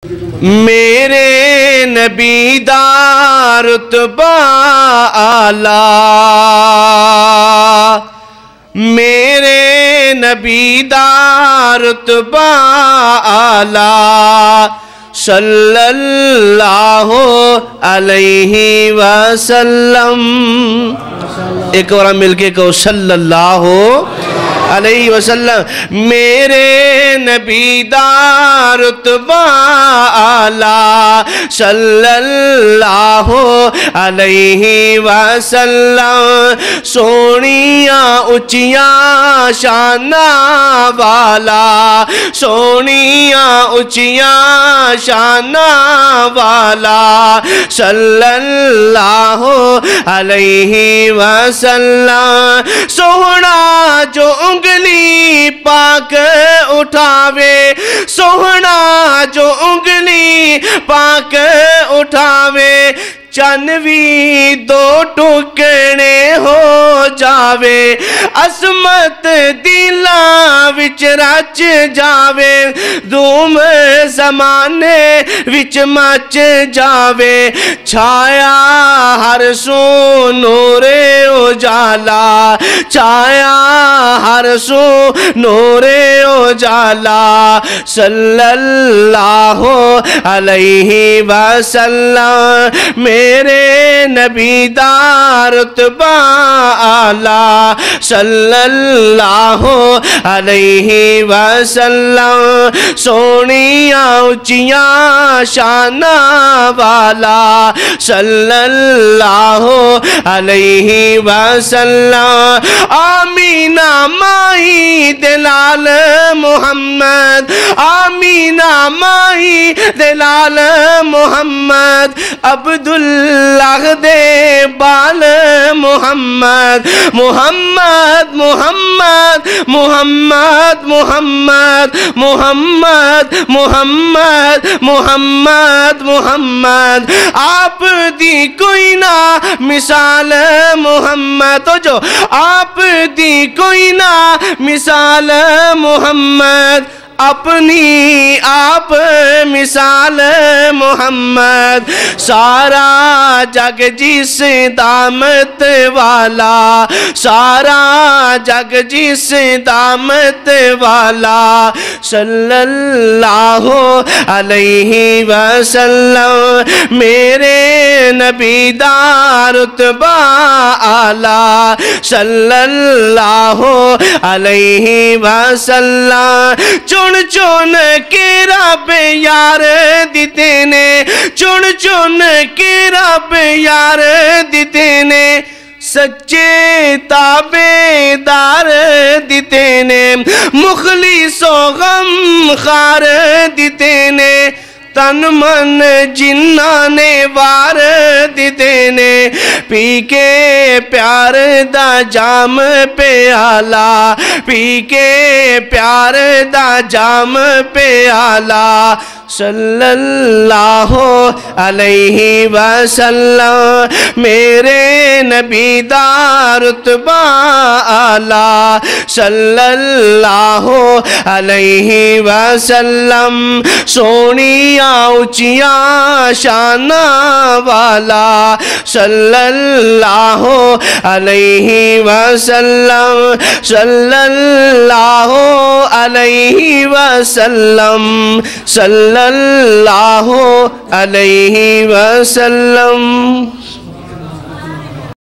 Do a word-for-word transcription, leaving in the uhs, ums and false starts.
میرے نبی دا رتبہ اعلیٰ، میرے نبی دا رتبہ اعلیٰ، صلی اللہ علیہ وسلم۔ ایک اور مل کے کہو صلی اللہ علیہ وسلم۔ میرے نبی دا رتبہ اعلیٰ، صلی اللہ علیہ وسلم۔ سونیاں اچیاں شاناں والا، سونیاں اچیاں شاناں والا، صلی اللہ علیہ وسلم۔ سوہنا جو انگلی پاک اٹھاوے، سوہنا جو انگلی پاک اٹھاوے، چنوی دو ٹکڑے ہو جاوے، عظمت دلاں وچ رچ جاوے، دھوم زمانے وچ مچ جاوے، چھایا ہر سو نور اجالا، چھایا ہر سو نور اجالا، صلی اللہ علیہ وسلم۔ میرے نبی دا رتبہ اعلیٰ، صلی اللہ علیہ وسلم۔ سونیاں اچیاں شاناں والا، صلی اللہ علیہ وسلم۔ آمینہ مائی دلال محمد، آمینہ مائی دلال محمد، عبداللہ دے بال محمد، محمد محمد محمد محمد محمد محمد محمد محمد۔ آپ دی کوئی نہ مثال محمد، تو جو آپ دی کوئی نہ مثال محمد، اپنی آپ مثال محمد۔ سارا جگ جس دامت والا، سارا جگ جس دامت والا، صلی اللہ علیہ وسلم۔ میرے نبی دا رتبہ اعلیٰ، صلی اللہ علیہ وسلم۔ چن چن کے رب یار دیتے نے، چن چن کے رب یار دیتے نے، سچے تابع دار دیتے نے، مخلص و غم خار دیتے نے، تن من جنہ نے وار دیتے نے، پی کے پیار دا جام پیالہ، پی کے پیار دا جام پیالہ، صلی اللہ علیہ وسلم۔ میرے نبی دا رتبہ اعلیٰ، صلی اللہ علیہ وسلم۔ سونیاں اچیاں شاناں والا، صلی اللہ علیہ وسلم، صلی اللہ علیہ وسلم، صلی اللہ علیہ وسلم۔